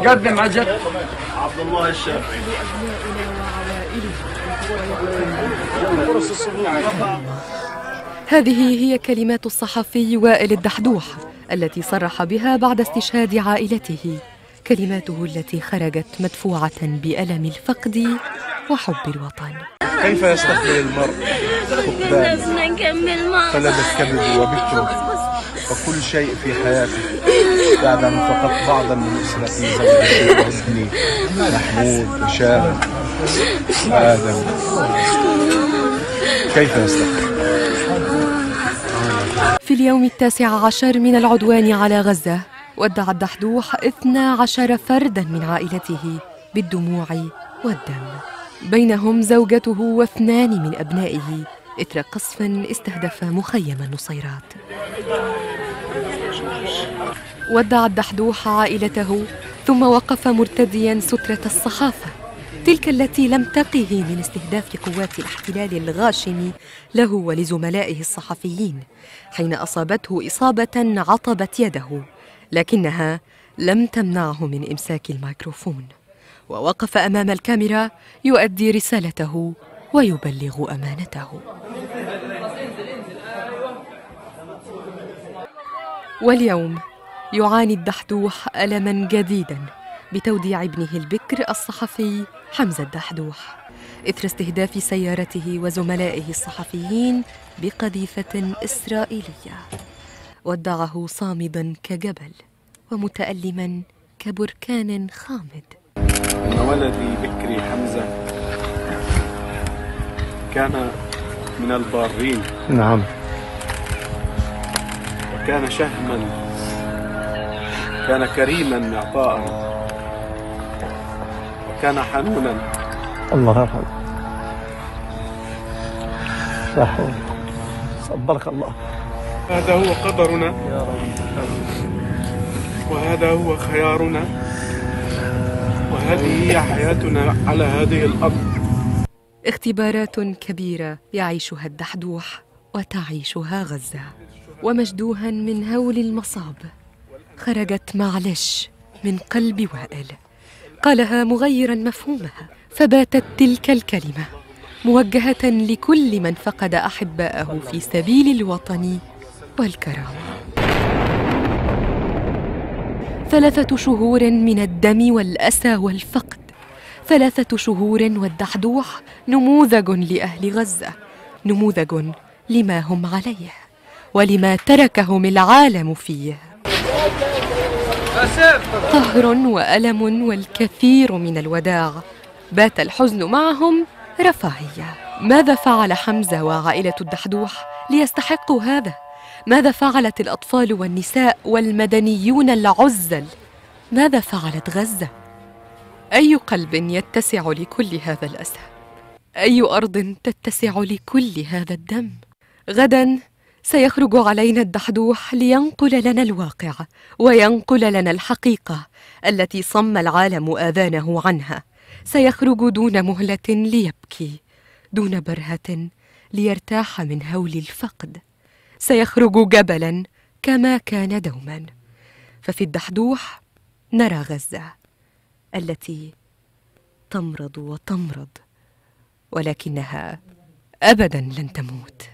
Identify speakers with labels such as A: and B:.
A: قدم عجل عبد الله الشافعي.
B: هذه هي كلمات الصحفي وائل الدحدوح التي صرح بها بعد استشهاد عائلته، كلماته التي خرجت مدفوعة بألم الفقد وحب الوطن.
C: كيف يستقبل المرء فقدان فلذ الكبد وبكره وكل شيء في حياته بعد أن فقدت بعضا من أسرتي، زوجتي وابني محمود هشام آدم، كيف يستقبل؟
B: في اليوم 19 من العدوان على غزة ودع الدحدوح 12 فردا من عائلته بالدموع والدم، بينهم زوجته و2 من أبنائه إثر قصف استهدف مخيم النصيرات. ودع الدحدوح عائلته ثم وقف مرتديا سترة الصحافة، تلك التي لم تقه من استهداف قوات الاحتلال الغاشم له ولزملائه الصحفيين حين أصابته إصابة عطبت يده، لكنها لم تمنعه من إمساك الميكروفون، ووقف أمام الكاميرا يؤدي رسالته ويبلغ أمانته. واليوم يعاني الدحدوح ألماً جديداً بتوديع ابنه البكر الصحفي حمزة الدحدوح إثر استهداف سيارته وزملائه الصحفيين بقذيفة إسرائيلية. ودعه صامداً كجبل ومتألماً كبركان خامد.
C: إن ولدي بكري حمزة كان من البارين، نعم، وكان شهما، كان كريما معطاء، وكان حنونا. الله يرحمه. صح، صبرك الله. هذا هو قدرنا يا رب، وهذا هو خيارنا، وهذه هي حياتنا على هذه الأرض.
B: اختبارات كبيرة يعيشها الدحدوح وتعيشها غزة، ومجدوها من هول المصاب خرجت معلش من قلب وائل، قالها مغيرا مفهومها، فباتت تلك الكلمة موجهة لكل من فقد أحباءه في سبيل الوطن والكرامة. 3 شهور من الدم والأسى والفقد، 3 شهور والدحدوح نموذج لأهل غزة، نموذج لما هم عليه ولما تركهم العالم فيه. قهر وألم والكثير من الوداع، بات الحزن معهم رفاهية. ماذا فعل حمزة وعائلة الدحدوح ليستحقوا هذا؟ ماذا فعلت الأطفال والنساء والمدنيون العزل؟ ماذا فعلت غزة؟ أي قلب يتسع لكل هذا الأسى؟ أي أرض تتسع لكل هذا الدم؟ غداً سيخرج علينا الدحدوح لينقل لنا الواقع وينقل لنا الحقيقة التي صم العالم آذانه عنها. سيخرج دون مهلة ليبكي، دون برهة ليرتاح من هول الفقد. سيخرج جبلاً كما كان دوماً. ففي الدحدوح نرى غزة التي تمرض وتمرض، ولكنها أبداً لن تموت.